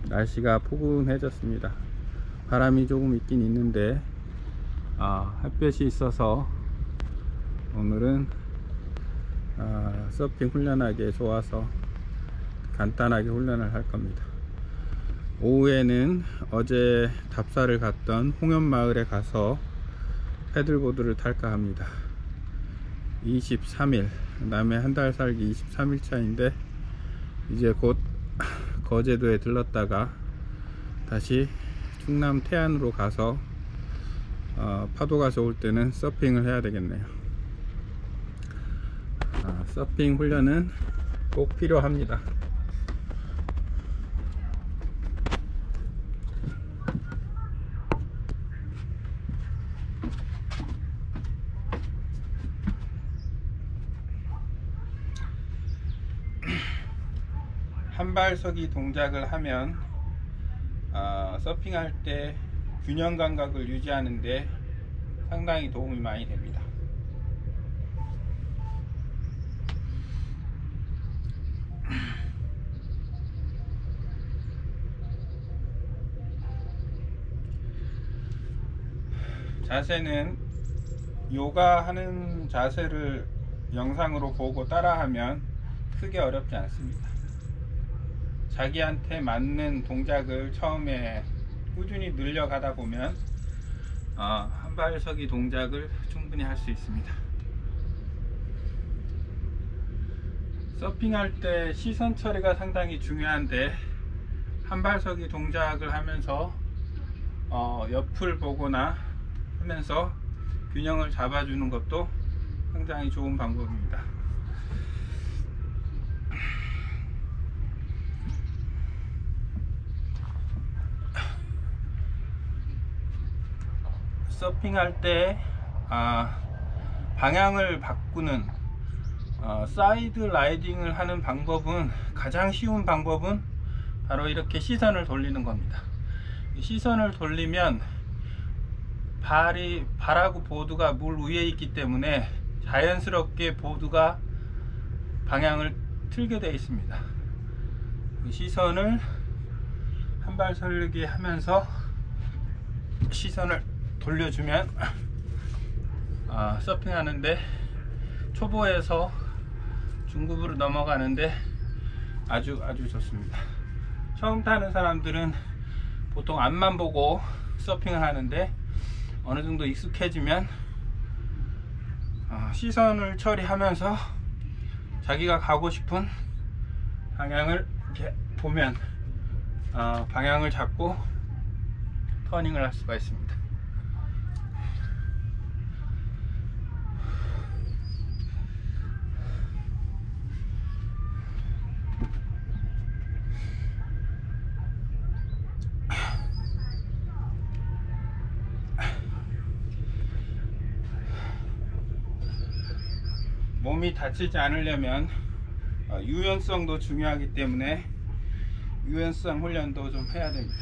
날씨가 포근해졌습니다. 바람이 조금 있긴 있는데 햇볕이 있어서 오늘은 서핑 훈련하기에 좋아서 간단하게 훈련을 할 겁니다. 오후에는 어제 답사를 갔던 홍연마을에 가서 패들보드를 탈까 합니다. 23일, 남해 한 달 살기 23일 차인데 이제 곧 거제도에 들렀다가 다시 충남 태안으로 가서 파도가 좋을 때는 서핑을 해야 되겠네요. 서핑 훈련은 꼭 필요합니다. 한발서기 동작을 하면 서핑할 때 균형 감각을 유지하는데 상당히 도움이 많이 됩니다. 자세는 요가 하는 자세를 영상으로 보고 따라하면 크게 어렵지 않습니다. 자기한테 맞는 동작을 처음에 꾸준히 늘려가다 보면 한발서기 동작을 충분히 할 수 있습니다. 서핑할 때 시선 처리가 상당히 중요한데 한발서기 동작을 하면서 옆을 보거나 하면서 균형을 잡아주는 것도 상당히 좋은 방법입니다. 서핑할 때 방향을 바꾸는 사이드 라이딩을 하는 방법은, 가장 쉬운 방법은 바로 이렇게 시선을 돌리는 겁니다. 시선을 돌리면 발하고 보드가 물 위에 있기 때문에 자연스럽게 보드가 방향을 틀게 되어 있습니다. 시선을 한발 설기 하면서 시선을 돌려주면 서핑하는데 초보에서 중급으로 넘어가는데 아주 좋습니다. 처음 타는 사람들은 보통 앞만 보고 서핑을 하는데 어느 정도 익숙해지면 시선을 처리하면서 자기가 가고 싶은 방향을 이렇게 보면 방향을 잡고 터닝을 할 수가 있습니다. 몸이 다치지 않으려면 유연성도 중요하기 때문에 유연성 훈련도 좀 해야 됩니다.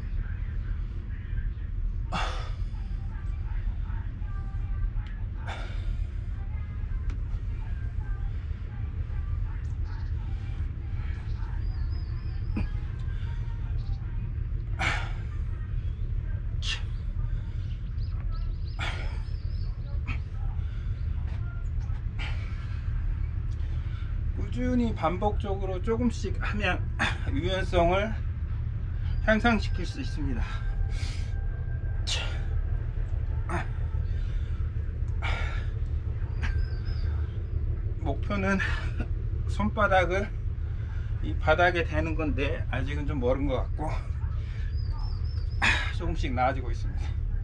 꾸준히 반복적으로 조금씩 하면 유연성을 향상시킬 수 있습니다. 목표는 손바닥을 이 바닥에 대는 건데 아직은 좀 멀은 것 같고 조금씩 나아지고 있습니다.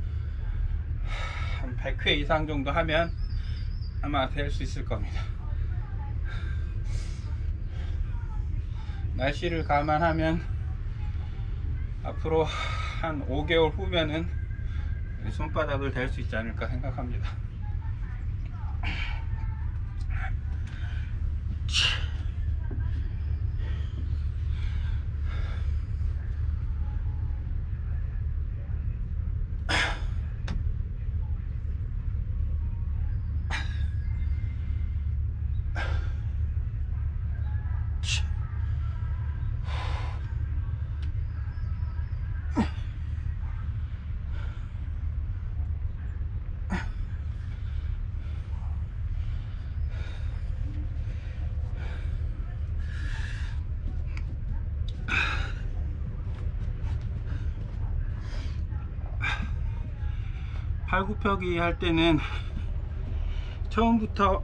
한 100회 이상 정도 하면 아마 될 수 있을 겁니다. 날씨를 감안하면 앞으로 한 5개월 후면은 손바닥을 댈 수 있지 않을까 생각합니다. 팔굽혀기 할 때는 처음부터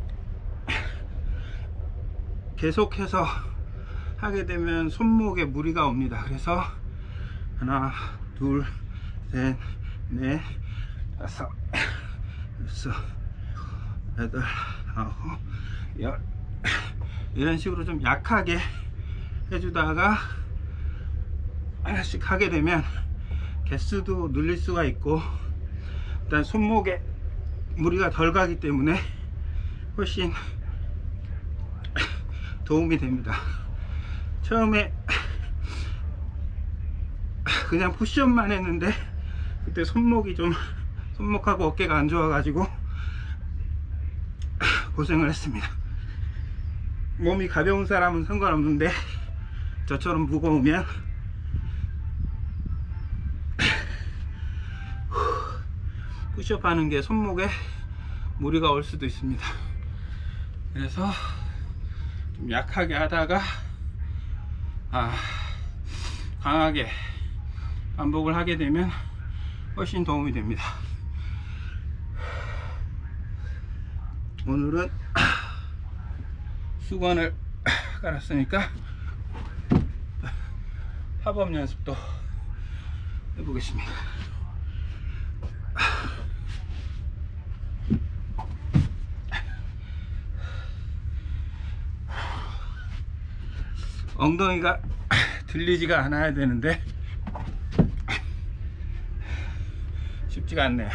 계속해서 하게 되면 손목에 무리가 옵니다. 그래서 하나, 둘, 셋, 넷, 다섯, 여섯, 여덟, 아홉, 열, 이런 식으로 좀 약하게 해주다가 하나씩 하게 되면 개수도 늘릴 수가 있고, 일단 손목에 무리가 덜 가기 때문에 훨씬 도움이 됩니다. 처음에 그냥 푸시업만 했는데 그때 손목하고 어깨가 안 좋아 가지고 고생을 했습니다. 몸이 가벼운 사람은 상관없는데 저처럼 무거우면 푸시업 하는 게 손목에 무리가 올 수도 있습니다. 그래서 좀 약하게 하다가 강하게 반복을 하게 되면 훨씬 도움이 됩니다. 오늘은 수건을 깔았으니까 팝업 연습도 해보겠습니다. 엉덩이가 들리지가 않아야 되는데 쉽지가 않네요.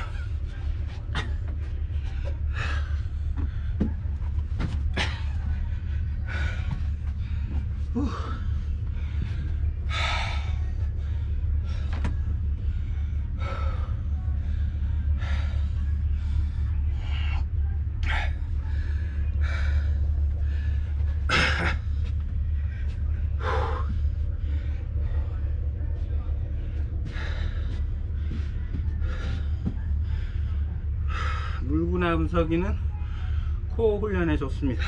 물구나무서기는 코 훈련에 좋습니다.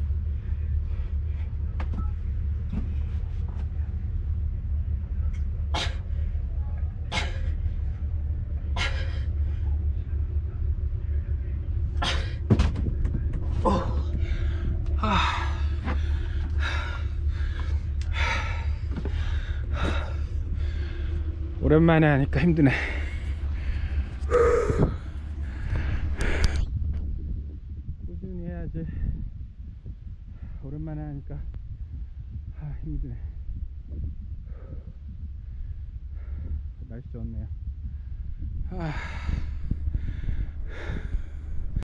오랜만에 하니까 힘드네. 꾸준히 해야지. 오랜만에 하니까 힘드네. 날씨 좋네요.